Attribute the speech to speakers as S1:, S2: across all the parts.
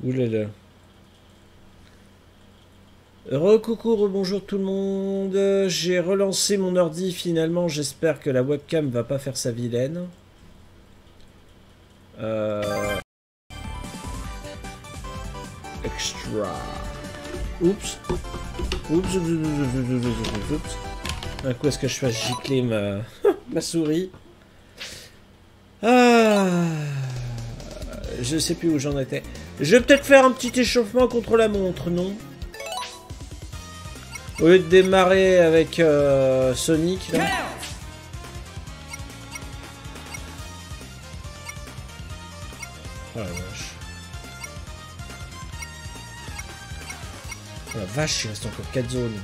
S1: Oulala. Recoucou, rebonjour tout le monde. J'ai relancé mon ordi finalement. J'espère que la webcam va pas faire sa vilaine. Extra. Oups. Oups. Oups. Un coup, est-ce que je fasse gicler ma souris? Ah. Je sais plus où j'en étais. Je vais peut-être faire un petit échauffement contre la montre, non? Au lieu de démarrer avec Sonic, là. Oh la vache. Oh la vache, il reste encore 4 zones.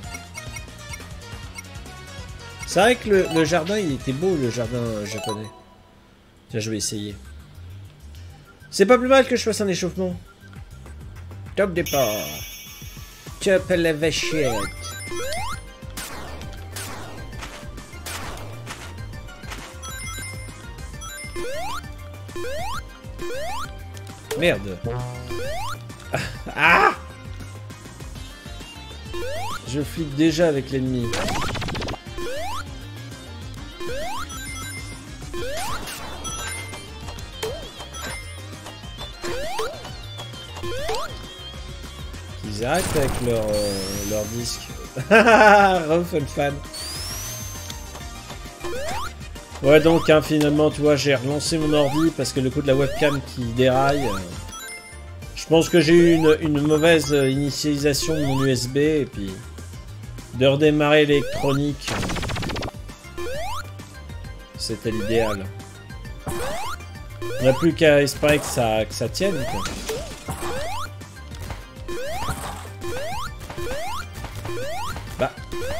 S1: C'est vrai que le jardin, il était beau, le jardin japonais. Tiens, je vais essayer. C'est pas plus mal que je fasse un échauffement. Top départ. Top la vachette. Merde. Ah! Je flippe déjà avec l'ennemi. Ils arrêtent avec leur disque. Refun fan. Ouais, donc hein, finalement, tu vois, j'ai relancé mon ordi parce que le coup de la webcam qui déraille. Je pense que j'ai eu une mauvaise initialisation de mon USB et puis de redémarrer l'électronique, c'était l'idéal. On n'a plus qu'à espérer que ça tienne, quoi. Bah.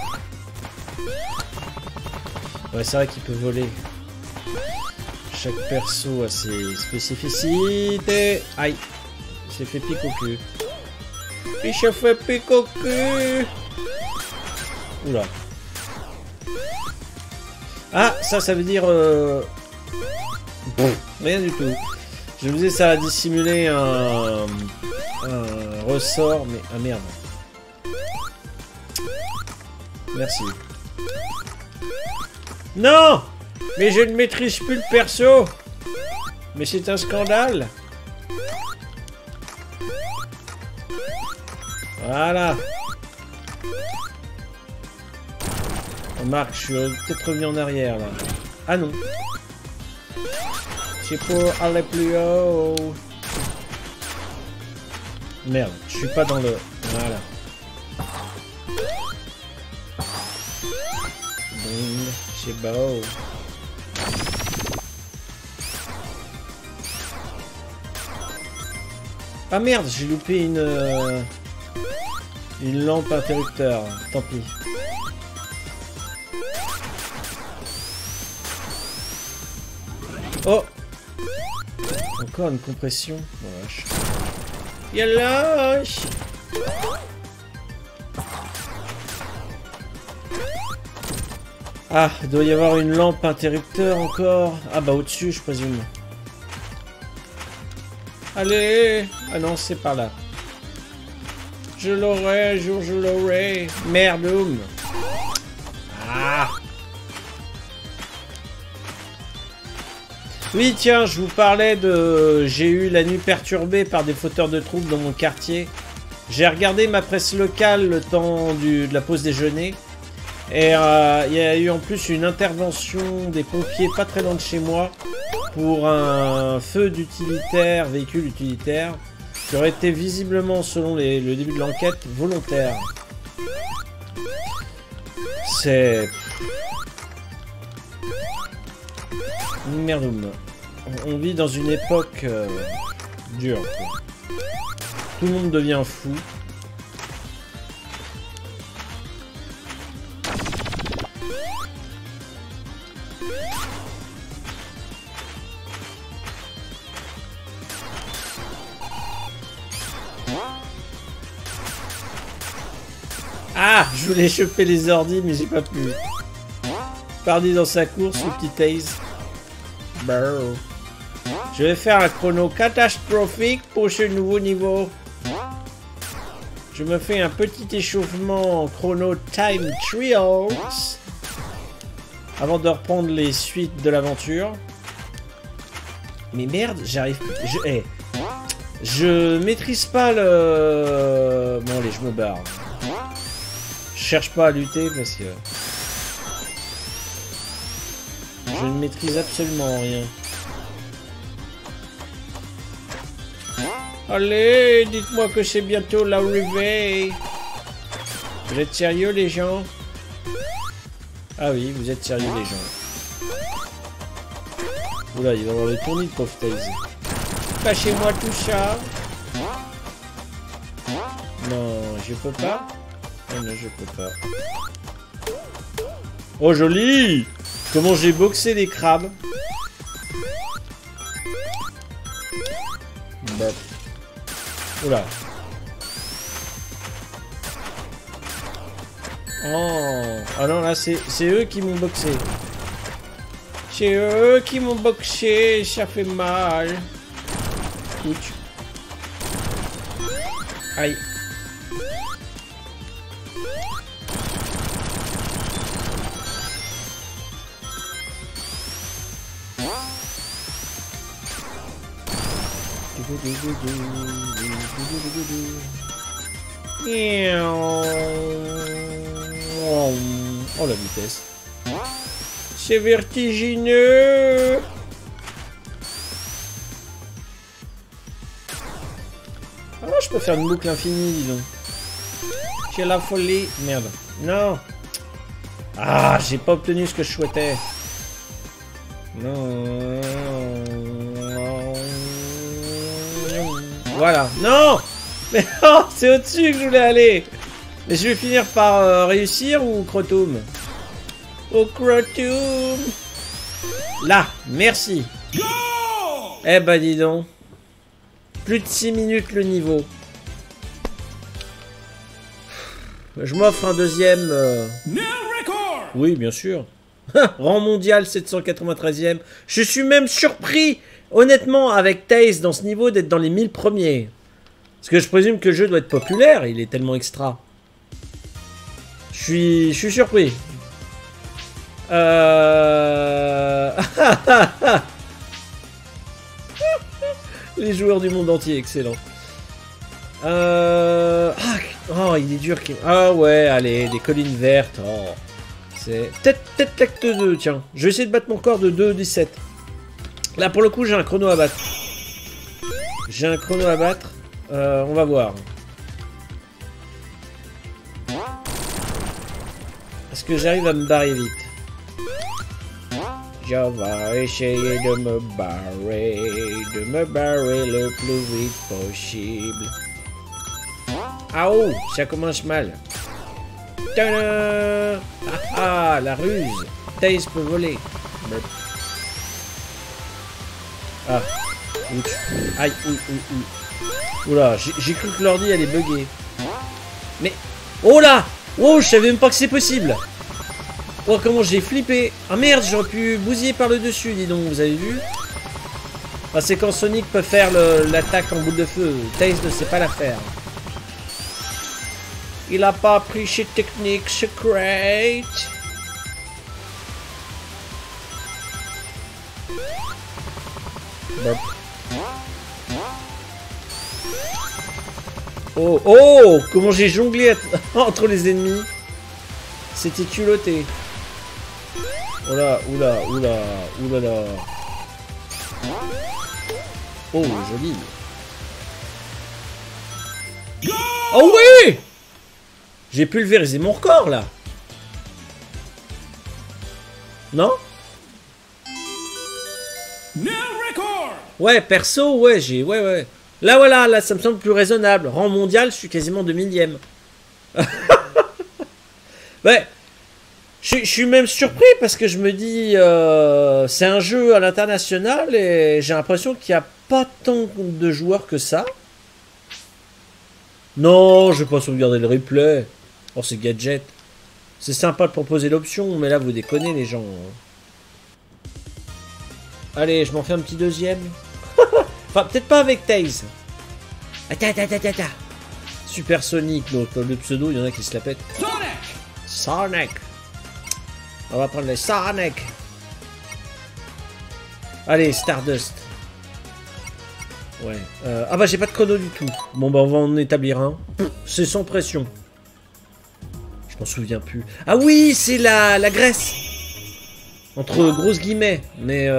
S1: Ouais, c'est vrai qu'il peut voler. Chaque perso a ses spécificités. Aïe. Il s'est fait pique au cul. Il s'est fait pique au cul. Oula. Ah, ça veut dire... rien du tout. Je me disais ça va dissimuler un ressort, mais... Ah merde. Merci. Non! Mais je ne maîtrise plus le perso! Mais c'est un scandale! Voilà! Remarque, je suis peut-être revenu en arrière là. Ah non! C'est pour aller plus haut! Merde, je suis pas dans le... Voilà. C'est beau. Ah merde, j'ai loupé une lampe interrupteur. Tant pis. Oh! Encore une compression. Oh, vache. Yallah! Ah, il doit y avoir une lampe interrupteur encore. Ah bah au-dessus, je présume. Allez! Ah non, c'est par là. Je l'aurai, un jour je l'aurai. Merdoum! Ah! Oui, tiens, je vous parlais de... J'ai eu la nuit perturbée par des fauteurs de troubles dans mon quartier. J'ai regardé ma presse locale le temps de la pause déjeuner. Et il y a eu en plus une intervention des pompiers pas très loin de chez moi pour un feu d'utilitaire, véhicule utilitaire, qui aurait été visiblement, selon le début de l'enquête, volontaire. C'est... Merdoum. On vit dans une époque dure, quoi. Tout le monde devient fou. Ah, je voulais choper les ordis, mais j'ai pas pu. Pardi dans sa course, le petit Ace. Brrr. Je vais faire un chrono catastrophique pour ce nouveau niveau. Je me fais un petit échauffement en chrono time trials avant de reprendre les suites de l'aventure. Mais merde, j'arrive plus. Je maîtrise pas le... Bon allez, je me barre. Je cherche pas à lutter parce que... Je ne maîtrise absolument rien. Allez, dites-moi que c'est bientôt l'arrivée. Vous êtes sérieux les gens? Ah oui, vous êtes sérieux les gens. Oula, il va y avoir le tournis de pauvre Tails. Cachez-moi tout ça. Non, je peux pas. Oh non, je peux pas. Oh joli! Comment j'ai boxé les crabes. Bop. Oula. Oh. Ah non, là, c'est eux qui m'ont boxé. C'est eux qui m'ont boxé. Ça fait mal. Ouch. Aïe. Oh la vitesse. C'est vertigineux. Ah, je peux faire une boucle infinie, dis donc. J'ai la folie. Merde. Non. Ah, j'ai pas obtenu ce que je souhaitais. Non. Voilà. Non. Mais non, c'est au-dessus que je voulais aller. Mais je vais finir par réussir ou Crotum? Au Crotum. Là, merci. Eh ben dis donc. Plus de 6 minutes le niveau. Je m'offre un deuxième... Oui, bien sûr. Rang mondial 793e. Je suis même surpris, honnêtement, avec Tails dans ce niveau, d'être dans les 1000 premiers. Parce que je présume que le jeu doit être populaire, il est tellement extra. Je suis surpris. Les joueurs du monde entier, excellent. Oh, il est dur. Ah ouais, allez, des collines vertes. Oh. C'est peut-être l'acte 2, tiens. Je vais essayer de battre mon corps de 2-17. Là, pour le coup, j'ai un chrono à battre. J'ai un chrono à battre. On va voir. Est-ce que j'arrive à me barrer vite? Je vais essayer de me barrer le plus vite possible. Ah oh, ça commence mal. Tadam! Ah, la ruse. Tails peut voler. Ah. Ouch. Aïe, oula, j'ai cru que l'ordi allait bugger. Mais... Oh là! Oh, je savais même pas que c'est possible. Oh, comment j'ai flippé. Ah merde, j'aurais pu bousiller par le dessus, dis donc, vous avez vu? Ah, c'est quand Sonic peut faire l'attaque en boule de feu. Tails ne sait pas la faire. Il a pas appris ses techniques secrètes. Bop. Oh, oh, comment j'ai jonglé entre les ennemis. C'était culotté. Oula, oula, oula, oulala. Oh, joli. Oh oui! J'ai pulvérisé mon record, là. Non? Ouais, perso, ouais, j'ai... Ouais. Là, voilà, là, ça me semble plus raisonnable. Rang mondial, je suis quasiment 2000e. Ouais. Je suis même surpris parce que je me dis... c'est un jeu à l'international et j'ai l'impression qu'il n'y a pas tant de joueurs que ça. Non, je vais pas sauvegarder le replay. Oh, c'est gadget. C'est sympa de proposer l'option, mais là, vous déconnez, les gens. Allez, je m'en fais un petit deuxième. Enfin, peut-être pas avec Tails. Attends. Super Sonic, donc le pseudo, il y en a qui se la pètent. Sonic. On va prendre les Sonic. Allez, Stardust. Ouais. Ah bah j'ai pas de chrono du tout. Bon bah on va en établir un. C'est sans pression. Je m'en souviens plus. Ah oui, c'est la graisse. Entre grosses guillemets. Mais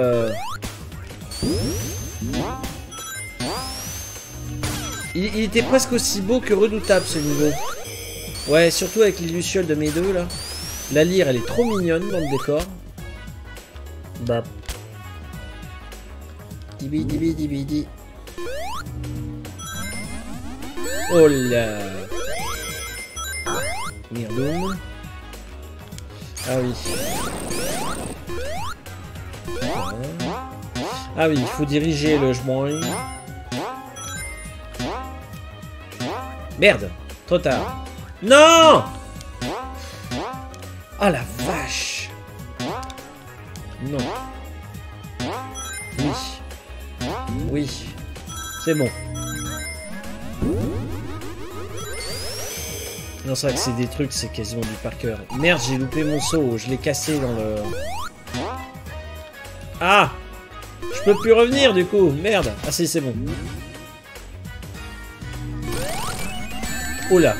S1: il était presque aussi beau que redoutable ce niveau. Ouais, surtout avec les lucioles de mes deux là. La lyre elle est trop mignonne dans le décor. Bah. Dibi. Oh là. Mirloum. Ah oui. Ah oui, il faut diriger le chemin. Merde, trop tard. Non! Ah la vache. Non. Oui. C'est bon. Non, c'est vrai que c'est des trucs, c'est quasiment du par cœur. Merde, j'ai loupé mon saut. Je l'ai cassé dans le... Ah! Je peux plus revenir, du coup. Merde. Ah si, c'est bon. Oh là.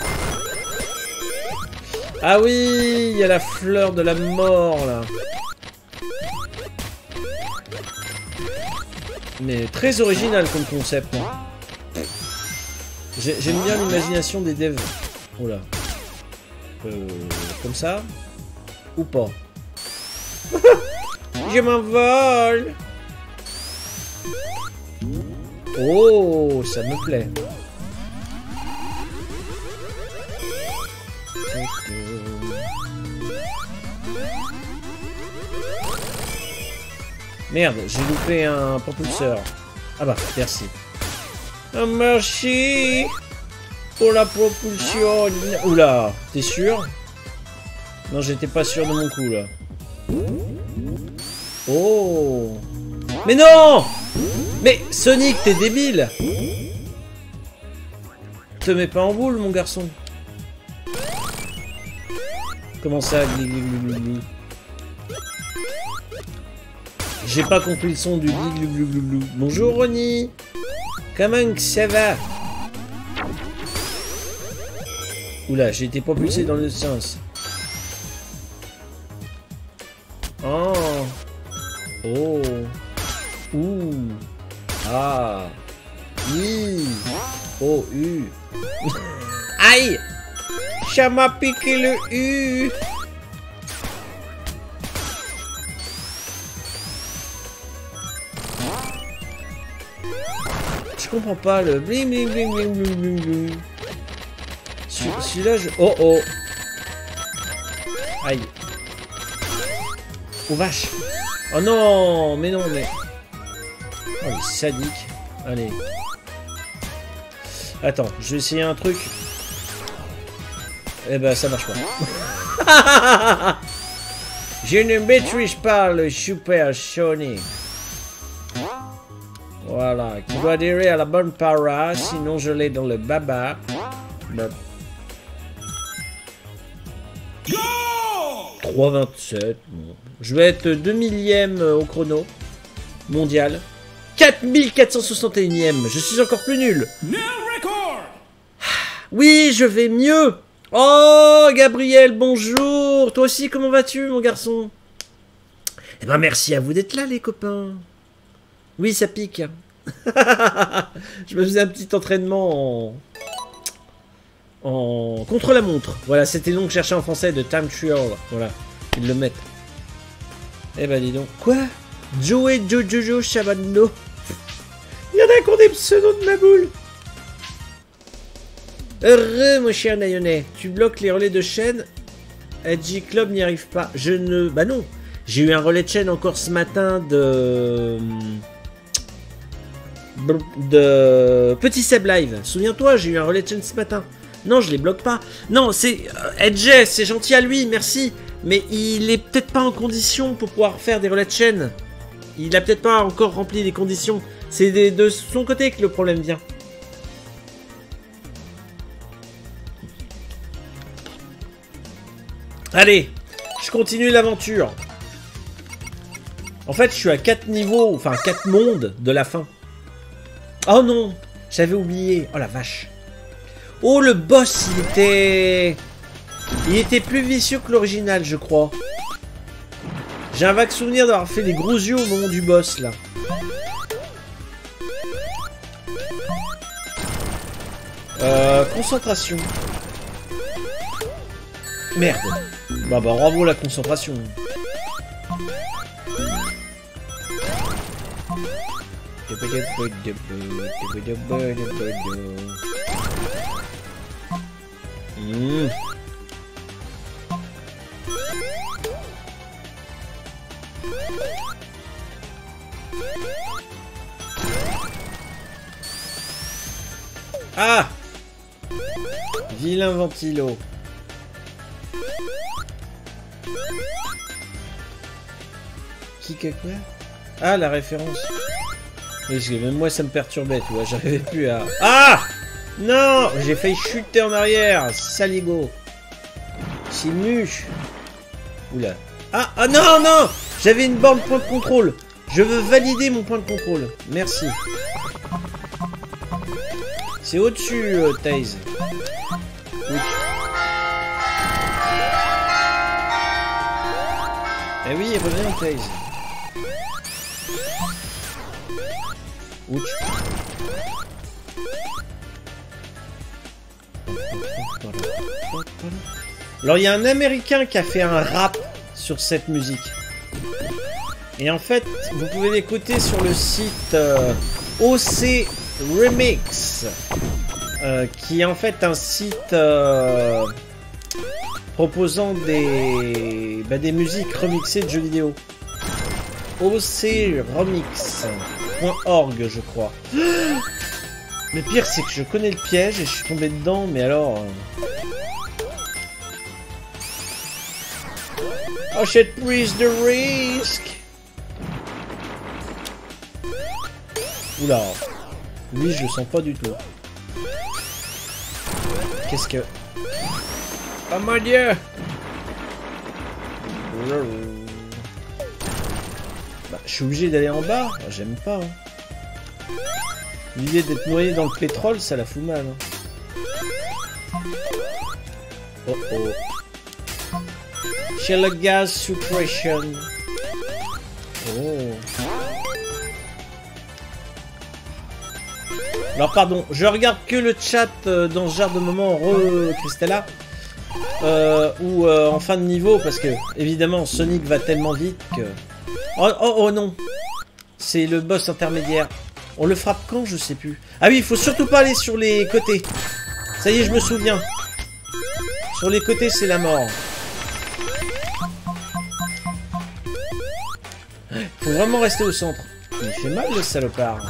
S1: Ah oui, il y a la fleur de la mort, là. Mais très original comme concept. Hein. J'aime bien l'imagination des devs. Oh là. Comme ça. Ou pas. Je m'envole. Oh, ça me plaît. Merde, j'ai loupé un propulseur. Ah bah, merci. Merci pour la propulsion. Oula, t'es sûr? Non, j'étais pas sûr de mon coup, là. Oh. Mais non! Mais Sonic, t'es débile! Te mets pas en boule, mon garçon. Comment ça, glou. J'ai pas compris le son du glou. Bonjour, Ronnie. Comment ça va? Oula, j'ai été propulsé dans le sens. Oh. Oh. Ouh. Ah. I. Oh, U. Aïe! Ça m'a piqué le U. Je comprends pas le bling. Celui-là, je... Oh. Aïe. Oh vache. Oh non, mais non, mais... Oh, les sadiques. Allez. Attends, je vais essayer un truc. Eh ben, ça marche pas. Je ne maîtrise pas le Super Sonic. Voilà, qui doit adhérer à la bonne para, sinon je l'ai dans le baba. Bah. 3,27. Bon. Je vais être 2 millième au chrono mondial. 4461ème. Je suis encore plus nul. Oui, je vais mieux. Oh, Gabriel, bonjour. Toi aussi, comment vas-tu, mon garçon? Eh ben, merci à vous d'être là, les copains. Oui, ça pique. Je me faisais un petit entraînement en contre la montre. Voilà, c'était le nom que je cherchais en français de Time Trial. Voilà, ils le mettent. Eh ben, dis donc. Quoi? Joey Jojo Chabano. Il y en a qui ont des pseudos de ma boule. Heureux, mon cher Nayonais. Tu bloques les relais de chaîne. Edgy Club n'y arrive pas. Je ne... Bah non. J'ai eu un relais de chaîne encore ce matin de Petit Seb Live. Souviens-toi, j'ai eu un relais de chaîne ce matin. Non, je les bloque pas. Non, c'est... Edge, c'est gentil à lui, merci. Mais il est peut-être pas en condition pour pouvoir faire des relais de chaîne. Il a peut-être pas encore rempli les conditions. C'est de son côté que le problème vient. Allez, je continue l'aventure. En fait, je suis à 4 niveaux, enfin 4 mondes de la fin. Oh non, j'avais oublié. Oh la vache. Oh, le boss, il était plus vicieux que l'original, je crois. J'ai un vague souvenir d'avoir fait des gros yeux au moment du boss, là. Concentration. Merde. Bah bravo la concentration. Ah! Vilain ventilo. Qui que quoi? Ah, la référence. Oui, même moi, ça me perturbait, tu vois. J'arrivais plus à... Ah! Non! J'ai failli chuter en arrière. Saligo. C'est nuche. Oula. Ah! Ah non, non! J'avais une borne point de contrôle. Je veux valider mon point de contrôle. Merci. C'est au-dessus, Taze. Oui. Eh oui, reviens, Taze. Ouch. Alors, il y a un Américain qui a fait un rap sur cette musique. Et en fait, vous pouvez l'écouter sur le site OC Remix, qui est en fait un site proposant des musiques remixées de jeux vidéo. ocremix.org, je crois. Le pire, c'est que je connais le piège et je suis tombé dedans, mais alors... Oh shit, prise the risk. Oula. Lui, je le sens pas du tout. Qu'est-ce que... Oh mon dieu! Bah, je suis obligé d'aller en bas. J'aime pas. Hein. L'idée d'être noyé dans le pétrole, ça la fout mal. Hein. Oh oh. Shell gas suppression. Oh. Alors pardon, je regarde que le chat dans ce genre de moment, Christella, ou en fin de niveau, parce que évidemment Sonic va tellement vite que... Oh, oh, oh non, c'est le boss intermédiaire. On le frappe quand? Je sais plus. Ah oui, il faut surtout pas aller sur les côtés. Ça y est, je me souviens. Sur les côtés, c'est la mort. Faut vraiment rester au centre. Il fait mal le salopard.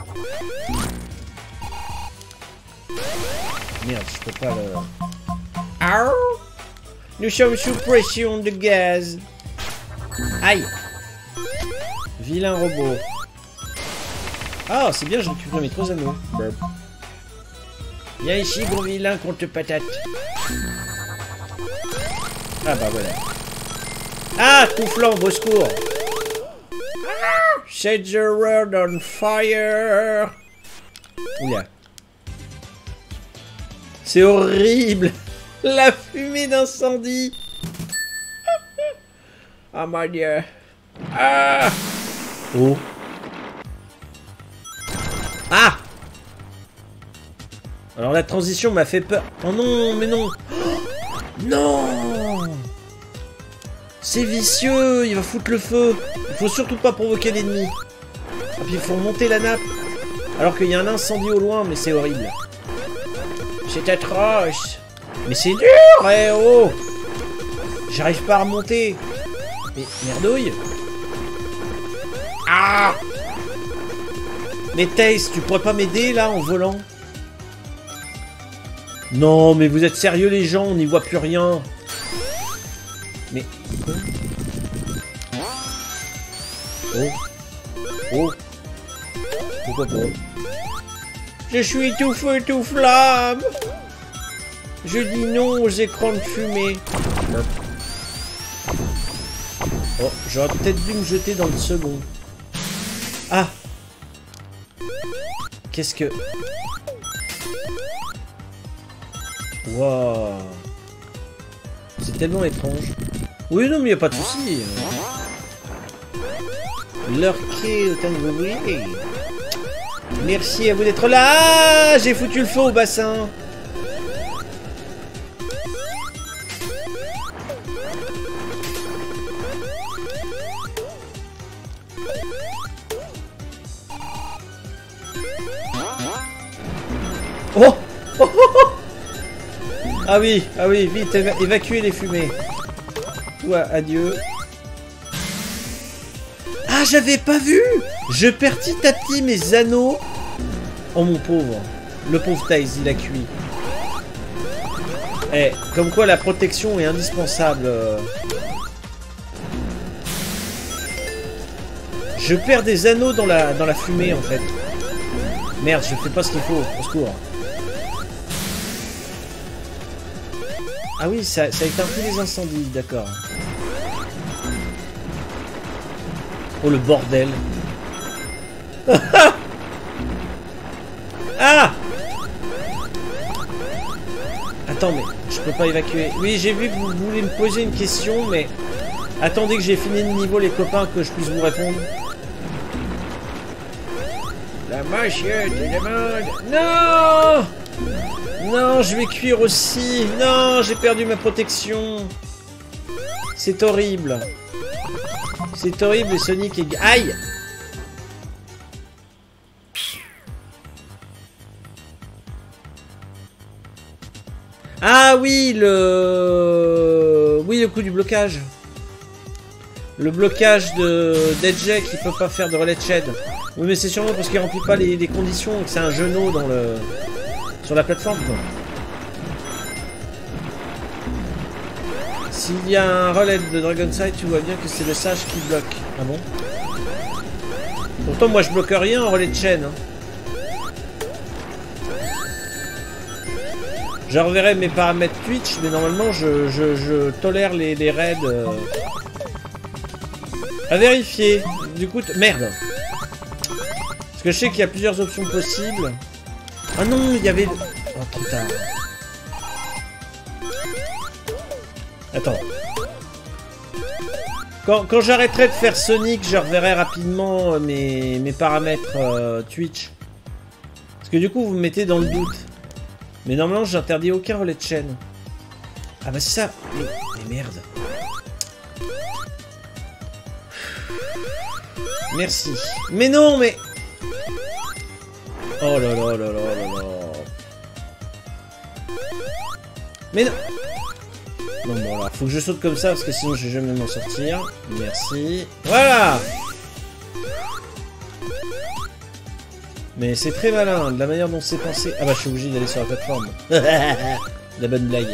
S1: Merde, je peux pas le... Arr! Nous sommes sous pression de gaz. Aïe! Vilain robot. Ah, c'est bien, je récupère mes 3 anneaux. Burp. Viens ici, gros vilain, contre patate. Ah bah voilà. Ah, tout flambe, au secours. Set the world on fire. Oula. C'est horrible. La fumée d'incendie. Oh mon dieu. Ah. Oh. Ah. Alors la transition m'a fait peur. Oh non, mais non. Oh non. C'est vicieux. Il va foutre le feu. Il faut surtout pas provoquer l'ennemi. Et puis il faut remonter la nappe. Alors qu'il y a un incendie au loin, mais c'est horrible. C'est atroce. Mais c'est dur, eh oh. J'arrive pas à remonter. Mais merdouille. Ah. Mais Taze, tu pourrais pas m'aider là en volant? Non, mais vous êtes sérieux les gens, on n'y voit plus rien. Mais... Oh. Oh. pourquoi pas. Je suis tout feu, tout flamme. Je dis non aux écrans de fumée. Oh, j'aurais peut-être dû me jeter dans le second. Ah! Qu'est-ce que... Waouh! C'est tellement étrange. Oui, non, mais y a pas de souci. Lurker autant que vous voulez. Merci à vous d'être là. Ah, j'ai foutu le feu au bassin. Oh, oh, oh, oh. Ah oui, vite, évacuez les fumées. Toi, adieu. Ah, j'avais pas vu. Je perds petit à petit mes anneaux. Oh, mon pauvre. Le pauvre Tails, il a cuit. Eh, comme quoi la protection est indispensable. Je perds des anneaux dans la fumée, en fait. Merde, je fais pas ce qu'il faut. Au secours. Ah oui, ça éteint tous les incendies, d'accord. Oh, le bordel. Ah! Attends, mais je peux pas évacuer. Oui, j'ai vu que vous voulez me poser une question, mais... Attendez que j'ai fini le niveau, les copains, que je puisse vous répondre. La machette te demande... Non! Non, je vais cuire aussi. Non, j'ai perdu ma protection. C'est horrible. C'est horrible et Sonic est... Aïe! Ah oui, le coup du blocage. Le blocage d'Edge qui peut pas faire de relais de shed. Oui, mais c'est sûrement parce qu'il remplit pas les conditions, que c'est un genou dans le... sur la plateforme, quoi. S'il y a un relais de Dragon Side, tu vois bien que c'est le sage qui bloque. Ah bon? Pourtant, moi, je bloque rien en relais de chaîne. Hein. Je reverrai mes paramètres Twitch, mais normalement, je tolère les raids. À vérifier. Du coup, merde. Parce que je sais qu'il y a plusieurs options possibles. Ah non, il y avait... Oh, trop tard. Attends. Quand j'arrêterai de faire Sonic, je reverrai rapidement mes paramètres Twitch. Parce que du coup, vous me mettez dans le doute. Mais normalement, j'interdis aucun relais de chaîne. Ah bah c'est ça. Mais merde. Merci. Mais non, mais... Oh là là là là là là. Mais non. Non, bon alors, faut que je saute comme ça parce que sinon je vais jamais m'en sortir. Merci. Voilà. Mais c'est très malin, de la manière dont c'est pensé. Ah bah je suis obligé d'aller sur la plateforme. La bonne blague.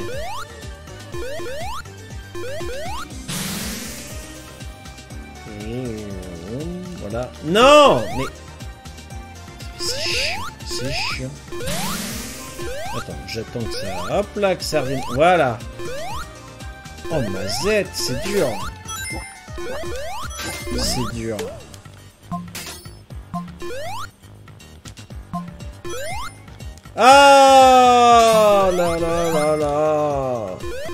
S1: Voilà. Non. Mais... c'est chiant. C'est chiant. Attends, j'attends que ça... Hop là, que ça revienne. Voilà. Oh, ma Z, c'est dur. C'est dur. Ah là là là là.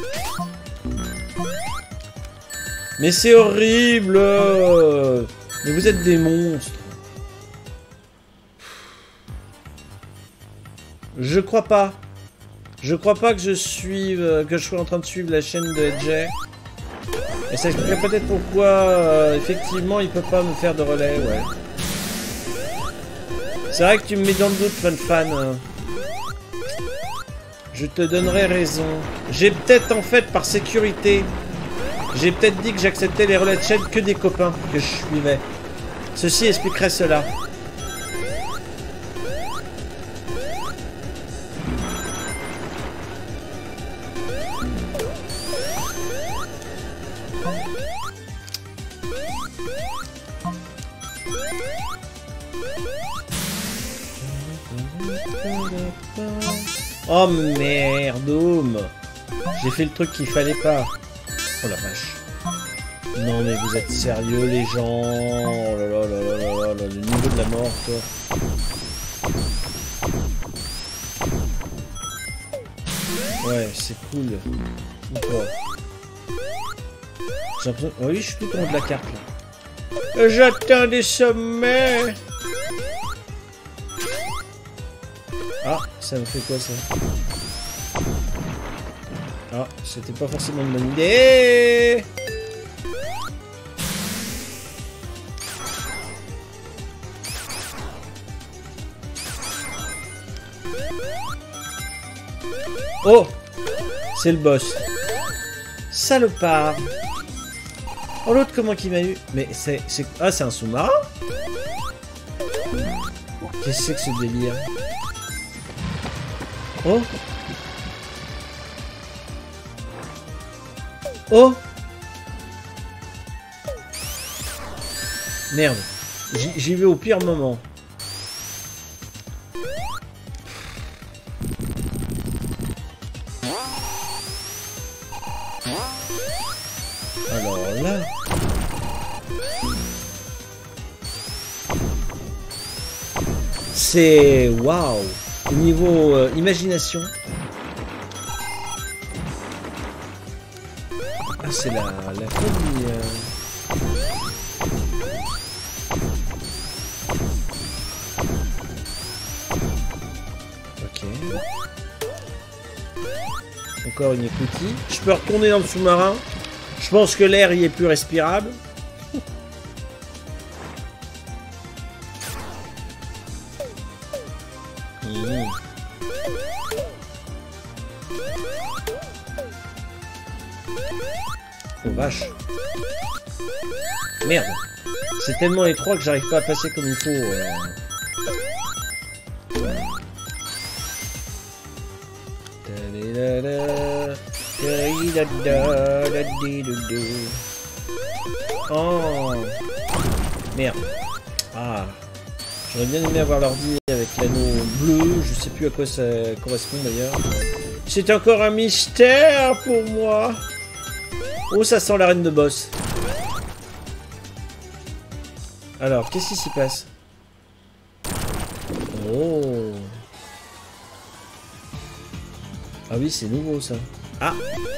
S1: Mais c'est horrible. Mais vous êtes des monstres. Je crois pas. Je crois pas que je suive, que je sois en train de suivre la chaîne de Edge. Et ça expliquerait peut-être pourquoi, effectivement, il peut pas me faire de relais, ouais. C'est vrai que tu me mets dans le doute, fan. Je te donnerai raison. J'ai peut-être, en fait, par sécurité, j'ai peut-être dit que j'acceptais les relais de chaîne que des copains que je suivais. Ceci expliquerait cela. Oh merde. J'ai fait le truc qu'il fallait pas. Oh la vache. Non mais vous êtes sérieux les gens. Oh là là là là là là, le niveau de la mort quoi. Ouais, c'est cool. Ou pas. J'ai l'impression... Oh oui, je suis tout en haut de la carte là. J'atteins des sommets. Ah, ça me fait quoi ça? Ah, c'était pas forcément une bonne idée. Oh, c'est le boss. Salopard. Oh, l'autre, comment qu'il m'a eu? Mais c'est... Ah, c'est un sous-marin? Qu'est-ce que c'est que ce délire? Oh. Oh. Merde. J'y vais au pire moment. Alors là... C'est... Waouh. Au niveau imagination... Ah, c'est la folie... Ok. Encore une écoutille. Je peux retourner dans le sous-marin. Je pense que l'air y est plus respirable. Oh vache. Merde. C'est tellement étroit que j'arrive pas à passer comme il faut. Oh. Merde. Ah. J'aurais bien aimé avoir l'ordi avec l'anneau bleu. Je sais plus à quoi ça correspond d'ailleurs. C'est encore un mystère pour moi. Oh, ça sent l'arène de boss. Alors, qu'est-ce qui s'y passe? Oh. Ah oui, c'est nouveau ça. Ah.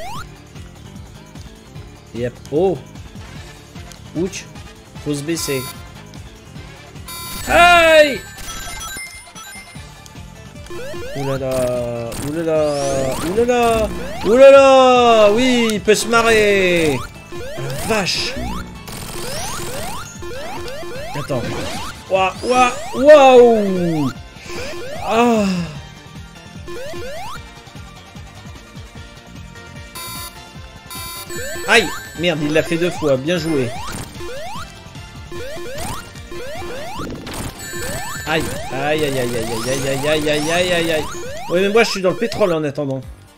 S1: Et hop. Oh. Ouch. Faut se baisser. Aïe. Oulala. Oulala. Oulala. Oulala. Oui, il peut se marrer. Vache. Attends. Waouh. Waouh. Ah. Aïe. Merde, il l'a fait 2 fois. Bien joué. Aïe. Aïe, aïe, aïe, aïe, aïe, aïe, aïe, aïe, aïe, aïe, aïe. Ouais, mais moi, je suis dans le pétrole en attendant.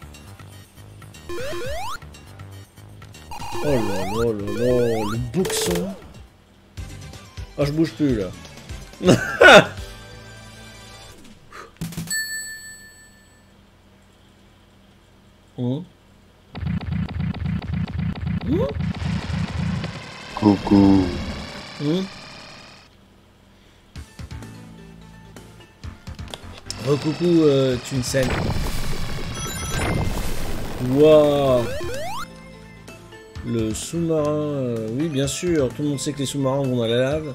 S1: Oh là là là là. Le boxon. Oh, je bouge plus, là.
S2: Coucou.
S1: Recoucou, Tunsel. Waouh. Le sous-marin... oui, bien sûr. Tout le monde sait que les sous-marins vont dans la lave.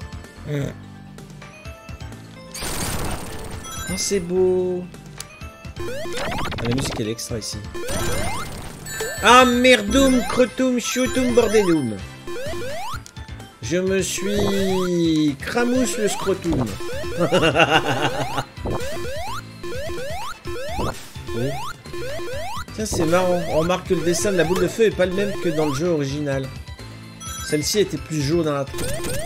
S1: Oh, c'est beau. Ah, la musique, elle est extra ici. Ah, merdoum, crotoum, chiotoum, bordelum. Je me suis... cramousse le scrotum. Oui. Tiens, c'est marrant. On remarque que le dessin de la boule de feu est pas le même que dans le jeu original. Celle-ci était plus jaune à la peau.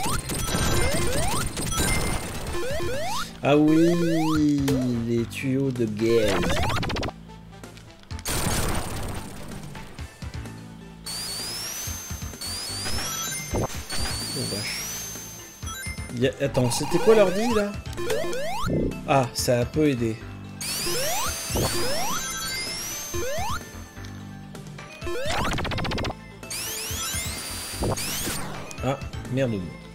S1: Ah oui, les tuyaux de gaz. Oh vache. Attends, c'était quoi l'ordi là? Ah, ça a un peu aidé. Ah, merde.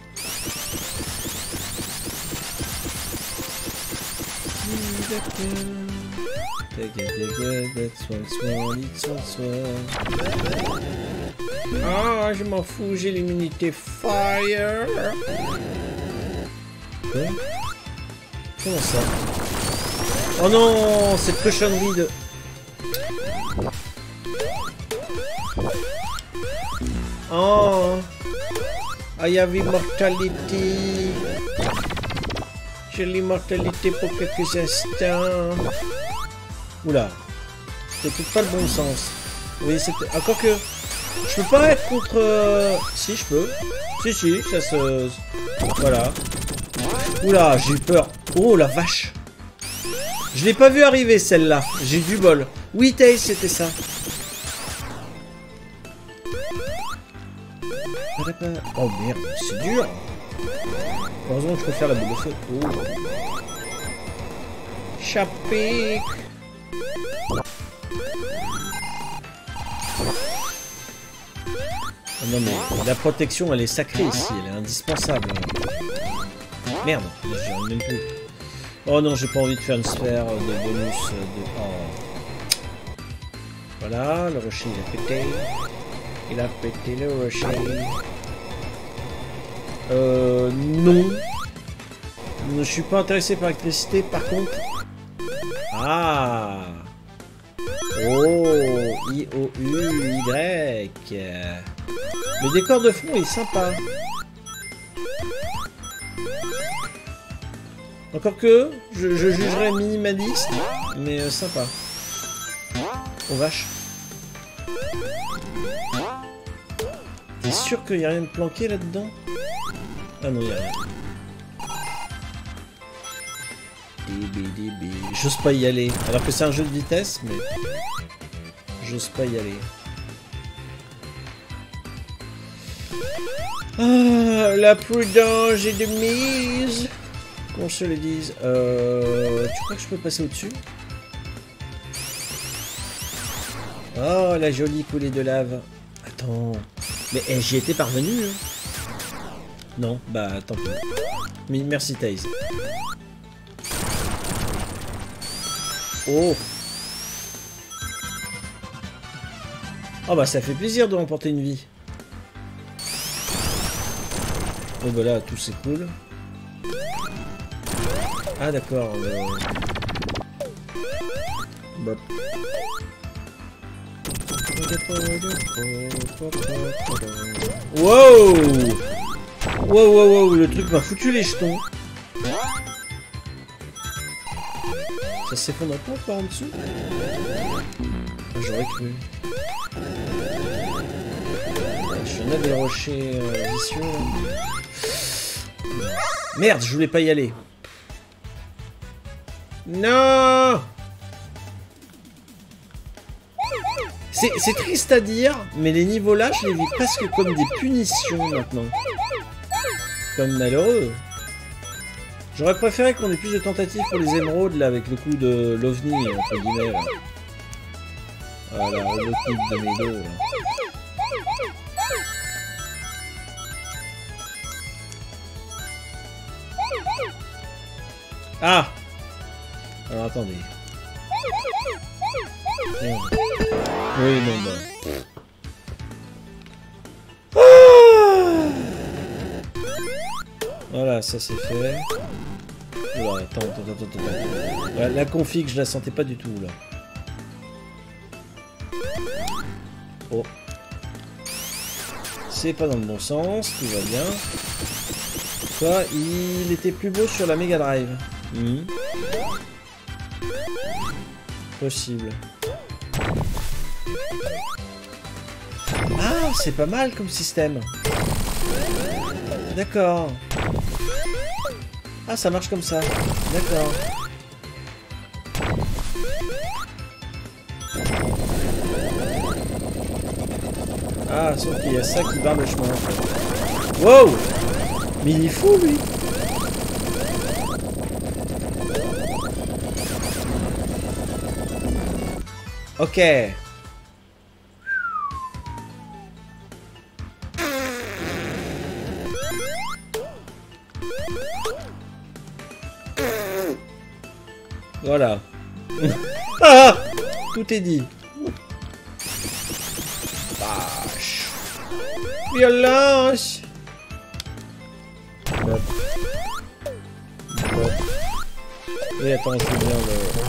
S1: Ah, je m'en fous, j'ai l'immunité fire. Okay. Comment ça? Oh non, cette cochonnerie de... Oh, I have immortality. J'ai l'immortalité pour quelques instants. Oula, c'est peut-être pas le bon sens. Oui, c'est encore que je peux pas être contre. Si, je peux. Si, ça se. Voilà. Oula, j'ai eu peur. Oh la vache. Je l'ai pas vu arriver celle-là. J'ai du bol. Oui, Tails, c'était ça. Oh merde, c'est dur. Heureusement que je peux faire la boule de feu. Oh. Chapic. Oh non mais la protection elle est sacrée ici, elle est indispensable. Merde, j'y arrive même plus. Oh non, j'ai pas envie de faire une sphère de bonus de... Oh. Voilà, le rocher il a pété. Il a pété le rocher. Non. Je suis pas intéressé par l'électricité, par contre. Ah. Oh, I-O-U-Y. Le décor de fond est sympa. Encore que, je jugerais minimaliste, mais sympa. Oh vache. T'es sûr qu'il n'y a rien de planqué là-dedans? Ah non, il n'y a rien. J'ose pas y aller. Alors que c'est un jeu de vitesse, mais... J'ose pas y aller. Ah, la prudence est de mise. Qu'on se le dise. Tu crois que je peux passer au-dessus? Oh, la jolie coulée de lave. Attends. Mais j'y étais parvenu. Hein. Non, bah tant pis. Mais merci Tails. Oh. Oh bah ça fait plaisir de remporter une vie. Oh bah là tout c'est cool. Ah d'accord. Bah. Wow. Wow, le truc m'a foutu les jetons. Ça s'effondre pas par en dessous? J'aurais cru. Je viens des rochers vicieux là. Merde, je voulais pas y aller. Non! C'est triste à dire, mais les niveaux là, je les vis presque comme des punitions maintenant. Comme malheureux. J'aurais préféré qu'on ait plus de tentatives pour les émeraudes là avec le coup de l'ovni entre guillemets. Là. Voilà, robotique de mes dos. Là. Ah! Alors attendez. Merde. Oui, non, bah. Ah! Voilà, ça c'est fait. Oula, attends. La config, je la sentais pas du tout, là. Oh. C'est pas dans le bon sens, tout va bien. Quoi, il était plus beau sur la Mega Drive. Possible. Ah, c'est pas mal comme système. D'accord. Ah, ça marche comme ça. D'accord. Ah, sauf qu'il y a ça qui barre le chemin. En fait. Wow! Mais il est fou, lui! Ok. Voilà. Ah, tout est dit. Vache. Violence. Hop. Hop. Oui, attends, je veux bien le...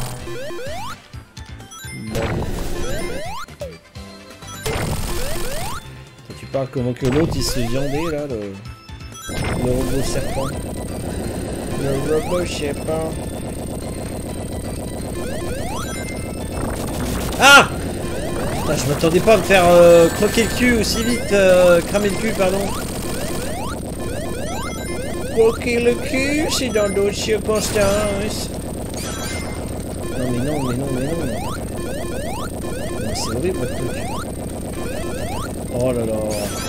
S1: Tu parles comment que l'autre il se fait viander là, le robot serpent. Le robot serpent. Ah! Putain, je m'attendais pas à me faire croquer le cul aussi vite, cramer le cul, pardon. Croquer le cul, c'est dans d'autres circonstances. Non mais non, mais non, mais non. C'est horrible votre truc. Oh là là.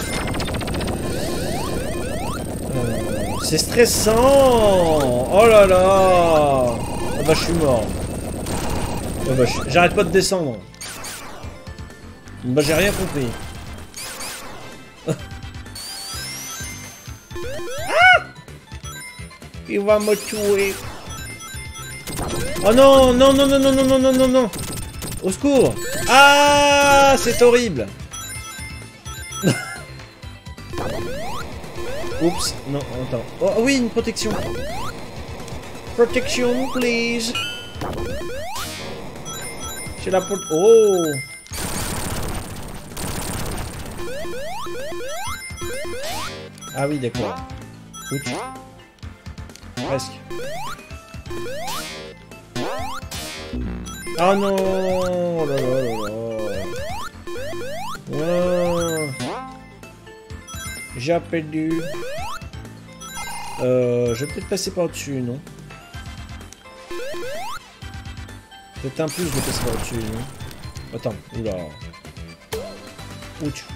S1: C'est stressant. Oh là là. Ah bah je suis mort. Ah bah j'arrête pas de descendre. Bah j'ai rien compris. Ah! Il va me tuer. Oh non, non, non, non, non, non, non, non, non, non. Au secours. Ah, c'est horrible. Oups, non, attends. Oh oui, une protection. Protection, please. J'ai la porte. Oh. Ah oui, d'accord. Ouch. Presque. Oh non. Oh là là là là. Oh. J'ai perdu. Je vais peut-être passer par-dessus, non? Peut-être un plus de passer par-dessus, non? Attends, oula. Ouch.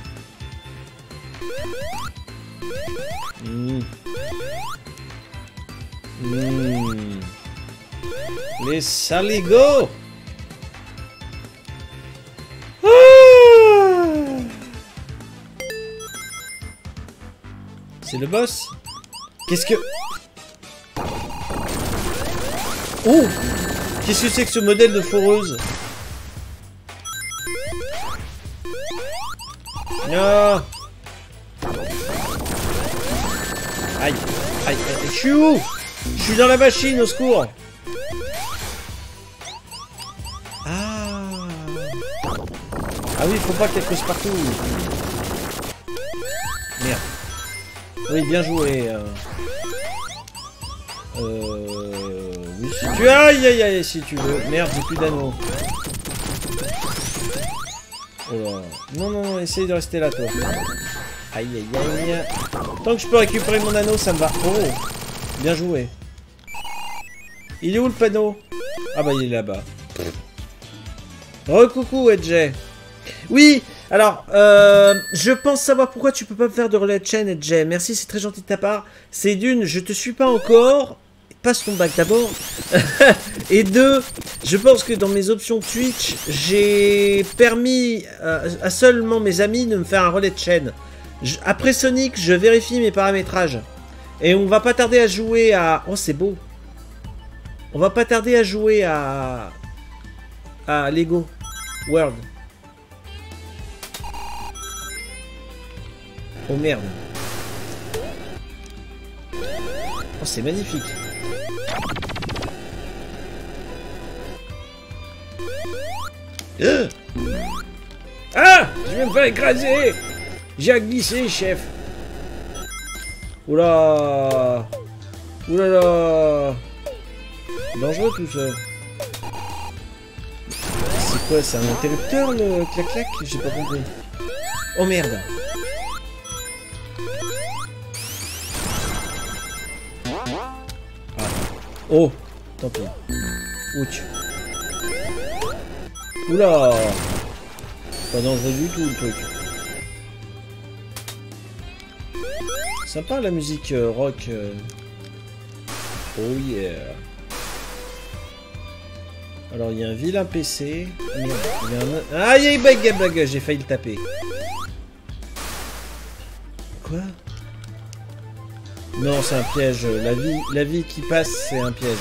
S1: Les saligots. C'est le boss? Qu'est-ce que... Oh! Qu'est-ce que c'est que ce modèle de foreuse? Non! Aïe! Aïe! Je suis où? Je suis dans la machine, au secours! Ah! Ah oui, faut pas qu'elle creuse partout! Merde! Oui, bien joué. Oui, si tu... Aïe, aïe, aïe, si tu veux. Merde, j'ai plus d'anneaux. Oh là. Non, non, non, essaye de rester là, toi. Aïe, aïe, aïe. Tant que je peux récupérer mon anneau, ça me va. Oh, bien joué. Il est où le panneau? Ah bah, il est là-bas. Recoucou, Edge. Oui. Alors, je pense savoir pourquoi tu peux pas me faire de relais de chaîne, Edge. Merci, c'est très gentil de ta part. C'est d'une, je te suis pas encore. Passe ton bac d'abord. Et deux, je pense que dans mes options Twitch, j'ai permis à seulement mes amis de me faire un relais de chaîne. Après Sonic, je vérifie mes paramétrages. Et on va pas tarder à jouer à... Oh, c'est beau. On va pas tarder à jouer à Lego World. Oh merde. Oh, c'est magnifique. Ah! Je vais me faire écraser! J'ai glissé, chef. Oula! Oulala! Dangereux tout ça. C'est quoi? C'est un interrupteur le clac-clac? J'ai pas compris. Oh merde! Oh, tant pis. Ouch. Oula. Pas dangereux du tout le truc. Sympa la musique rock. Oh yeah. Alors il y a un vilain PC. Ah, merde, il y a un... Aïe, bug, j'ai failli le taper. Quoi? Non, c'est un piège. La vie qui passe, c'est un piège.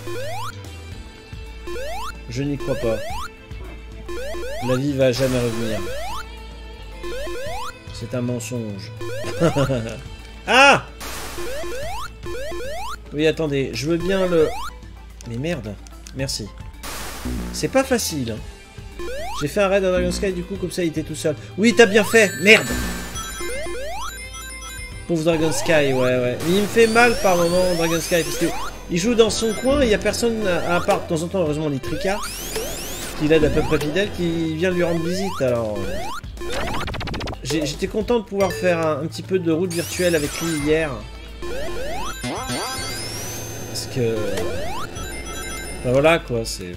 S1: Je n'y crois pas. La vie va jamais revenir. C'est un mensonge. Ah! Oui, attendez, je veux bien le... Mais merde, merci. C'est pas facile. Hein. J'ai fait un raid à Dragon Sky, du coup, comme ça, il était tout seul. Oui, t'as bien fait. Merde. Pauvre Dragon Sky, ouais. Mais il me fait mal par moment, Dragon Sky, parce que il joue dans son coin et il n'y a personne, à part de temps en temps, heureusement, les Tricas, qui l'aide à peu près fidèle, qui vient lui rendre visite, alors... J'étais content de pouvoir faire un petit peu de route virtuelle avec lui hier. Parce que... Ben voilà, quoi, c'est...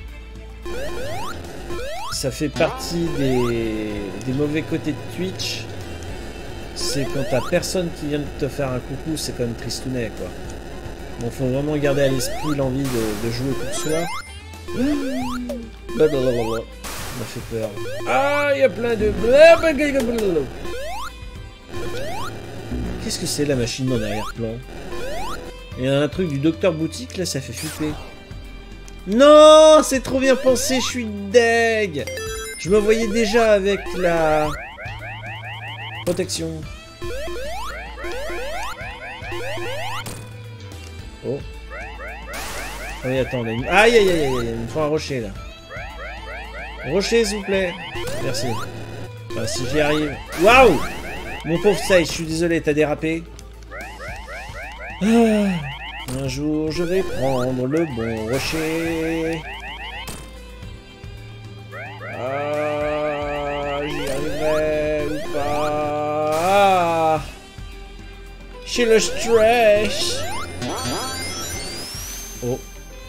S1: Ça fait partie des mauvais côtés de Twitch. C'est quand t'as personne qui vient de te faire un coucou, c'est quand même tristounet, quoi. Bon, faut vraiment garder à l'esprit l'envie de jouer pour soi. Blablabla. Ça m'a fait peur. Ah, il y a plein de... Qu'est-ce que c'est la machine en arrière-plan? Il y a un truc du docteur boutique, là, ça fait flipper. Non, c'est trop bien pensé, je suis deg. Je me voyais déjà avec la... protection. Oh. Oui, attends, là. Aïe, aïe, aïe, aïe, il me faut un rocher, là. Rocher, s'il vous plaît. Merci. Enfin, si j'y arrive. Waouh! Mon pauvre Sage, je suis désolé, t'as dérapé. Un jour, je vais prendre le bon rocher. Ah, j'y arriverai ou pas. Ah, j'ai le stress. Oh.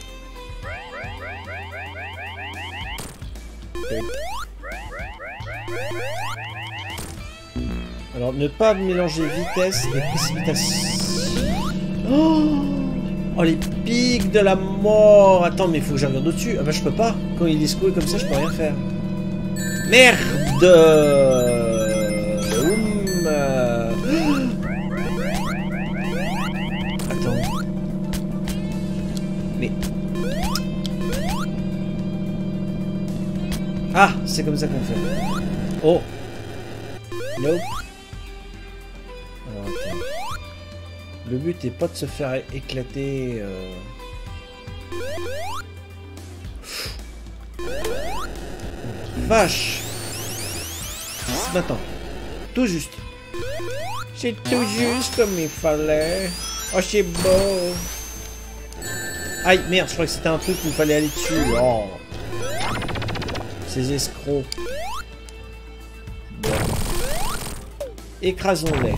S1: Okay. Alors, ne pas mélanger vitesse et précipitation. Oh, les pics de la mort. Attends, mais il faut que j'arrive au-dessus. Ah bah, je peux pas. Quand il est secoué comme ça, je peux rien faire. Merde. Attends. Mais... Ah, c'est comme ça qu'on fait. Oh. Nope. Alors, attends. Le but est pas de se faire éclater. Vache. Maintenant. Tout juste. C'est tout juste comme il fallait. Oh, c'est beau. Aïe, merde, je crois que c'était un truc où il fallait aller dessus. Oh. Ces escrocs. Bon. Écrasons-les.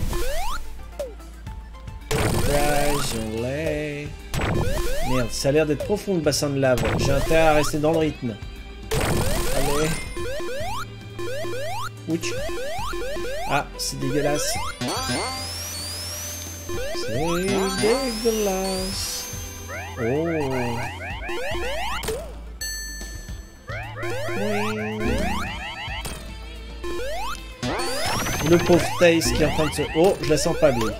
S1: Écrasons-les. Merde, ça a l'air d'être profond le bassin de lave. J'ai intérêt à rester dans le rythme. Allez. Ouch. Ah, c'est dégueulasse. C'est dégueulasse. Oh. Le pauvre Taze qui est en train de se... Oh, je la sens pas, lui.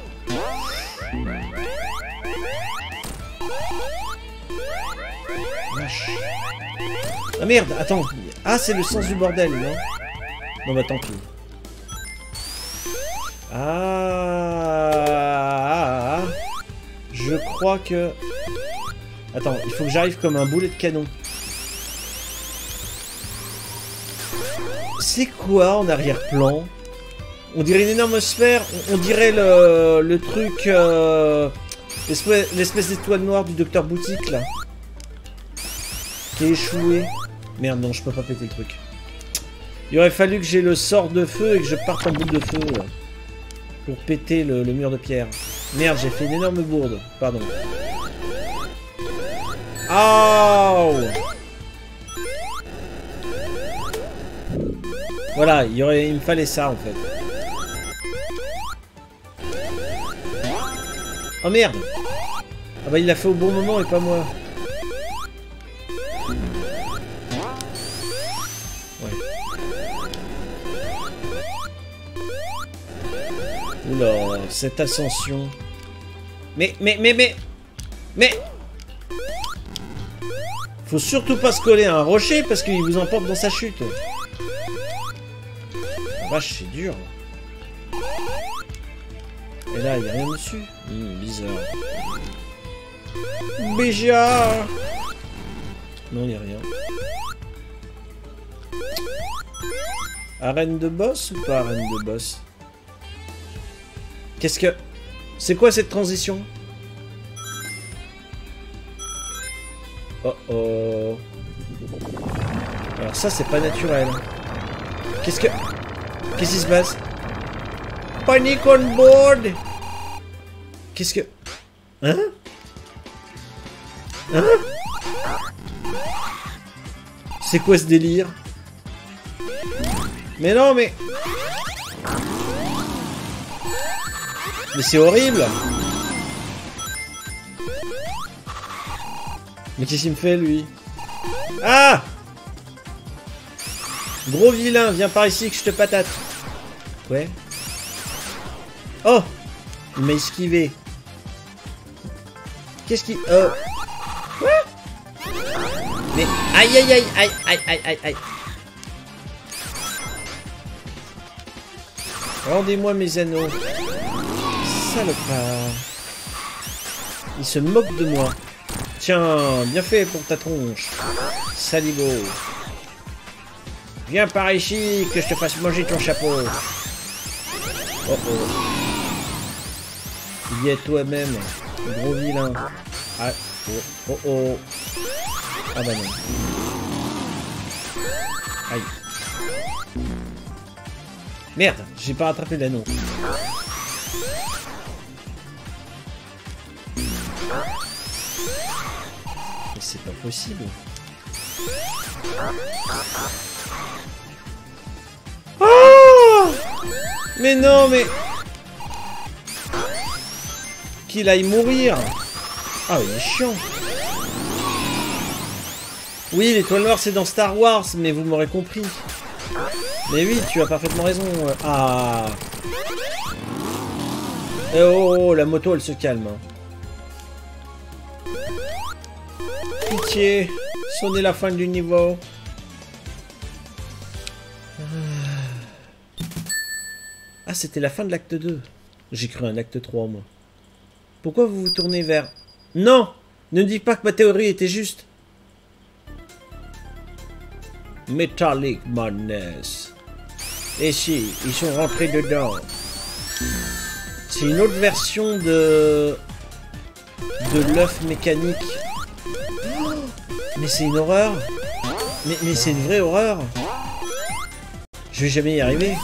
S1: Vache. Ah merde, attends. Ah, c'est le sens du bordel, non? Non, bah tant pis. Ah. Je crois que... Attends, il faut que j'arrive comme un boulet de canon. C'est quoi en arrière-plan? On dirait une énorme sphère, on dirait le truc... l'espèce d'étoile noire du docteur boutique, là. Qui est échoué. Merde, non, je peux pas péter le truc. Il aurait fallu que j'ai le sort de feu et que je parte en boule de feu, là, pour péter le mur de pierre. Merde, j'ai fait une énorme bourde. Pardon. Oh! Voilà, il me fallait ça, en fait. Oh merde! Ah bah il l'a fait au bon moment et pas moi. Ouais. Oula, cette ascension. Mais... Faut surtout pas se coller à un rocher parce qu'il vous emporte dans sa chute. La vache, c'est dur. Et là, il n'y a rien dessus. Bizarre. Bizarre. Non, il n'y a rien. Arène de boss ou pas arène de boss? Qu'est-ce que... C'est quoi cette transition? Oh oh. Alors ça, c'est pas naturel. Qu'est-ce qui se passe? Panic on board. Qu'est-ce que... Hein? Hein? C'est quoi ce délire? Mais non, mais... Mais c'est horrible! Mais qu'est-ce qu'il me fait, lui? Ah! Gros vilain, viens par ici que je te patate. Ouais. Oh! Il m'a esquivé. Qu'est-ce qui... Quoi? Mais... Aïe, aïe, aïe, aïe, aïe, aïe, aïe, aïe. Rendez-moi mes anneaux. Salopard. Il se moque de moi. Tiens, bien fait pour ta tronche. Saligo. Viens par ici que je te fasse manger ton chapeau. Oh oh. Y est toi-même, gros vilain. Ah, oh, oh oh. Ah bah non. Aïe. Merde, j'ai pas rattrapé l'anneau. Mais c'est pas possible. Oh! Mais non, mais... Qu'il aille mourir. Ah, il est chiant. Oui, l'étoile noire, c'est dans Star Wars, mais vous m'aurez compris. Mais oui, tu as parfaitement raison. Ah. Eh oh, la moto, elle se calme. Pitié, sonnez la fin du niveau. Ah, c'était la fin de l'acte 2. J'ai cru un acte 3, moi. Pourquoi vous vous tournez vers... Non! Ne me dites pas que ma théorie était juste. Metallic Madness. Et si, ils sont rentrés dedans. C'est une autre version de l'œuf mécanique. Oh, mais c'est une horreur. Mais c'est une vraie horreur. Je vais jamais y arriver.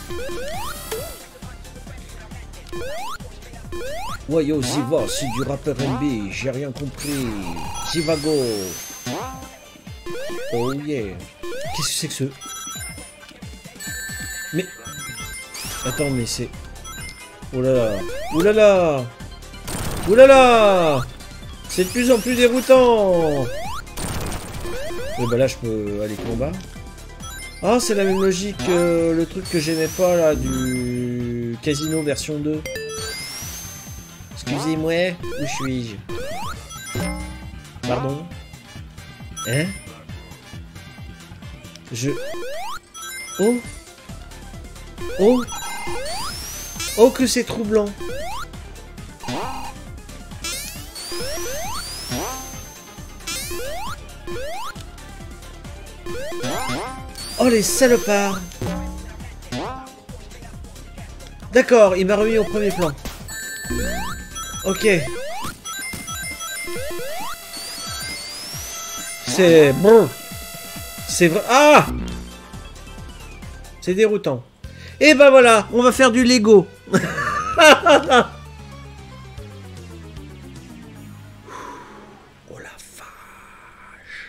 S1: Ouais yo, Ziva, c'est du rappeur NB, j'ai rien compris. Zivago. Oh yeah. Qu'est-ce que c'est que ce... Mais... Attends, mais c'est... Oh là là. Oh là là. Oh là là. C'est de plus en plus déroutant. Et bah là, je peux aller combat. Ah, c'est la même logique que le truc que j'aimais pas, là, du... Casino version 2. Excusez-moi, où suis-je? Pardon? Hein? Oh! Oh! Oh, que c'est troublant! Oh, les salopards! D'accord, il m'a remis au premier plan. Ok. C'est bon. C'est vrai. Ah! C'est déroutant. Et ben voilà, on va faire du Lego. Oh la vache.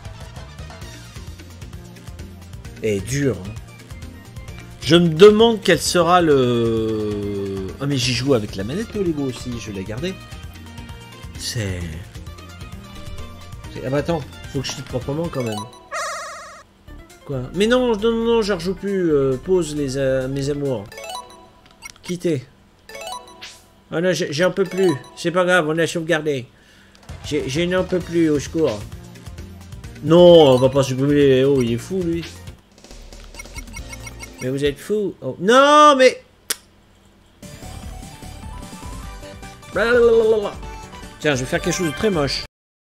S1: Et dur. Hein. Je me demande quel sera le... Ah mais j'y joue avec la manette au Lego aussi, je l'ai gardé. C'est... Ah bah attends, faut que je dise proprement quand même. Quoi? Mais non, non, non, je rejoue plus. Pause mes amours. Quittez. Ah non, j'en peux plus. C'est pas grave, on a sauvegardé. Je n'en peux plus, au secours. Non, on va pas supprimer. Oh, il est fou, lui. Mais vous êtes fou. Oh. Non, mais... Tiens, je vais faire quelque chose de très moche.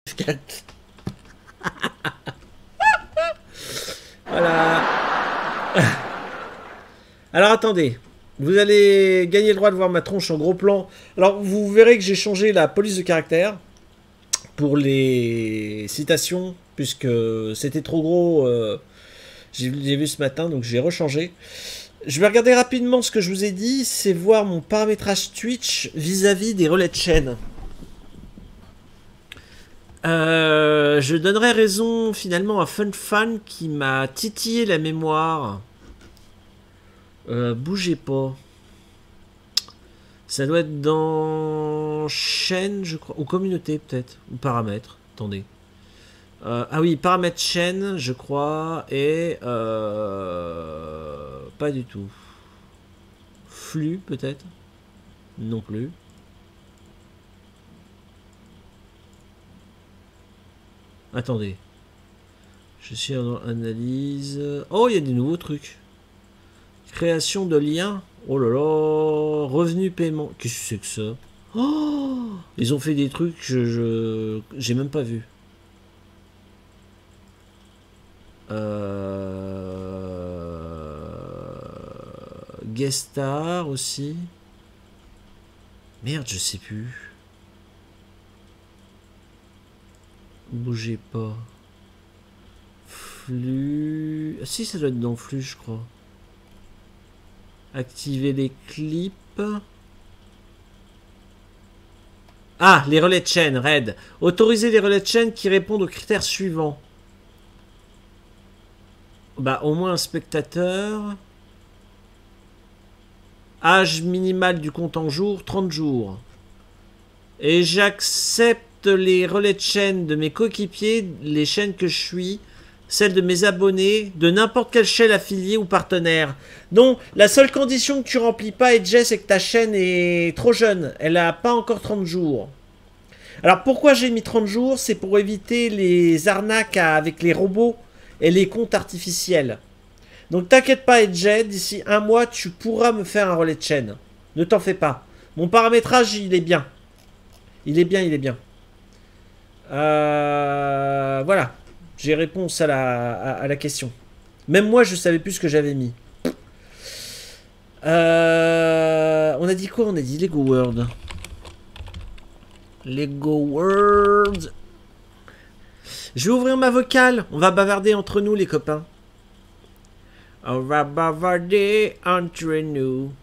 S1: Voilà. Alors, attendez. Vous allez gagner le droit de voir ma tronche en gros plan. Alors, vous verrez que j'ai changé la police de caractère pour les citations, puisque c'était trop gros. J'ai vu ce matin, donc j'ai rechangé. Je vais regarder rapidement ce que je vous ai dit, c'est voir mon paramétrage Twitch vis-à-vis des relais de chaîne. Je donnerai raison finalement à FunFan qui m'a titillé la mémoire. Bougez pas. Ça doit être dans chaîne, je crois, ou communauté peut-être, ou paramètres. Attendez. Ah oui, paramètres chaîne, je crois, et pas du tout. Flux peut-être, non plus. Attendez. Je suis en analyse. Oh, il y a des nouveaux trucs. Création de liens. Oh là là. Revenu paiement. Qu'est-ce que c'est que ça? Oh, ils ont fait des trucs que j'ai même pas vu. Guest star aussi. Merde, je sais plus. Bougez pas. Flux. Ah si, ça doit être dans flux, je crois. Activer les clips. Ah, les relais de chaîne, RAID. Autoriser les relais de chaîne qui répondent aux critères suivants. Bah, au moins un spectateur. Âge minimal du compte en jour, 30 jours. Et j'accepte les relais de chaîne de mes coéquipiers, les chaînes que je suis, celles de mes abonnés, de n'importe quelle chaîne affiliée ou partenaire. Non, la seule condition que tu remplis pas, Edge, c'est que ta chaîne est trop jeune. Elle a pas encore 30 jours. Alors pourquoi j'ai mis 30 jours? C'est pour éviter les arnaques avec les robots et les comptes artificiels. Donc t'inquiète pas, Edge, d'ici un mois, tu pourras me faire un relais de chaîne. Ne t'en fais pas. Mon paramétrage, il est bien. Il est bien, il est bien. Voilà. J'ai réponse à la question. Même moi, je savais plus ce que j'avais mis. On a dit quoi? On a dit Lego World. Lego World. Je vais ouvrir ma vocale. On va bavarder entre nous, les copains. On va bavarder entre nous.